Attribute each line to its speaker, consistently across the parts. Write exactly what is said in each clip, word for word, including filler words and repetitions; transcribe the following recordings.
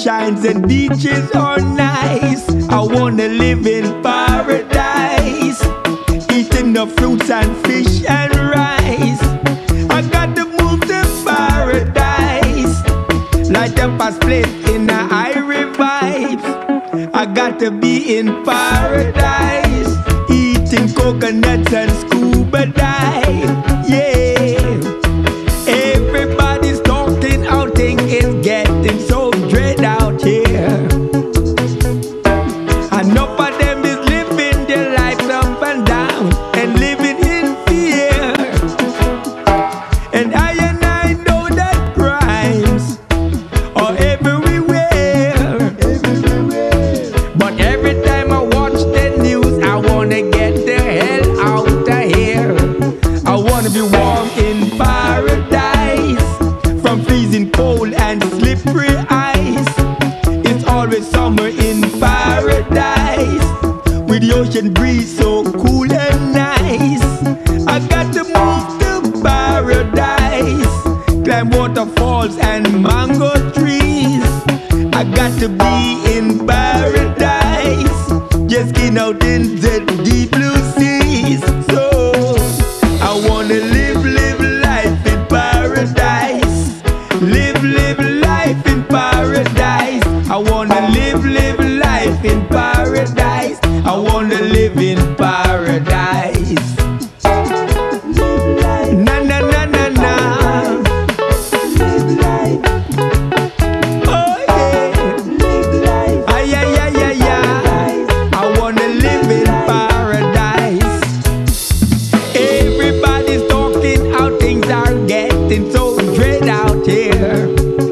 Speaker 1: shines and beaches are nice. I wanna live in paradise, eating the fruits and fish and rice. I got to move to paradise, light up a split in the Irie vibes. I got to be in paradise, eating coconuts and scuba dive. Yeah, everybody's talking out, things is getting so dread out here. Enough of them is living their lives up and down and living in fear. And I and I know that crimes are everywhere, everywhere. But every time I watch the news, I wanna get the hell out of here. I wanna be warm in paradise, from freezing cold and slippery ice. It's always summer in paradise, with the ocean breeze so cool and nice. I got to move to paradise, climb waterfalls and mango trees. I got to be in paradise, just skin out in the deep blue seas. So I wanna live, live life in paradise, live, live life in paradise. I wanna live, live life in paradise. I wanna live in paradise. Na na na na na. Oh yeah. Ay ay ay ay ay. I wanna live in paradise. Everybody's talking how things are getting so dread out here.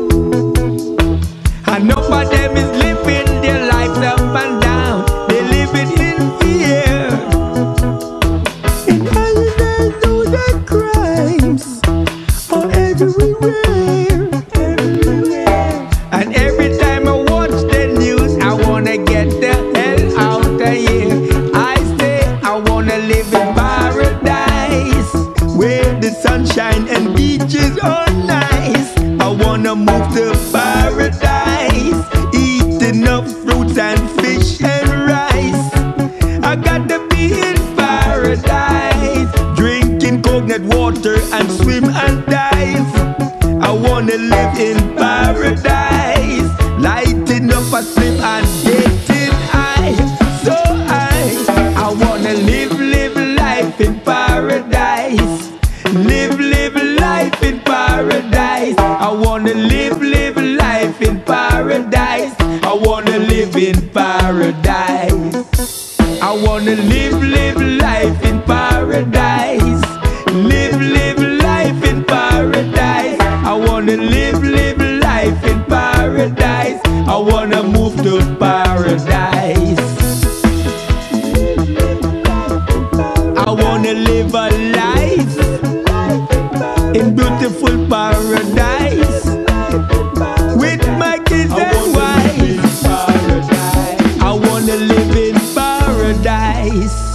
Speaker 1: Enough of them is living their lives up and down. They living in fear. And I know that crimes are everywhere, everywhere. And every time I watch the news, I wanna get the hell out of here. I say I wanna live in paradise, where the sunshine and beaches are nice. I wanna move to paradise, eat enough fruits and fish and rice. I got to be in paradise, drinking coconut water and swim and dive. I wanna live in paradise, lighting up a slip and getting high. So I, I wanna live, live life in paradise, live, live life in paradise. I wanna live, live life in paradise. I wanna live in paradise. I wanna live, live life in paradise, live, live life in paradise. I wanna live, live life in paradise. I wanna move to paradise. I wanna live a life in beautiful paradise, with my kids and wife. I wanna live in paradise.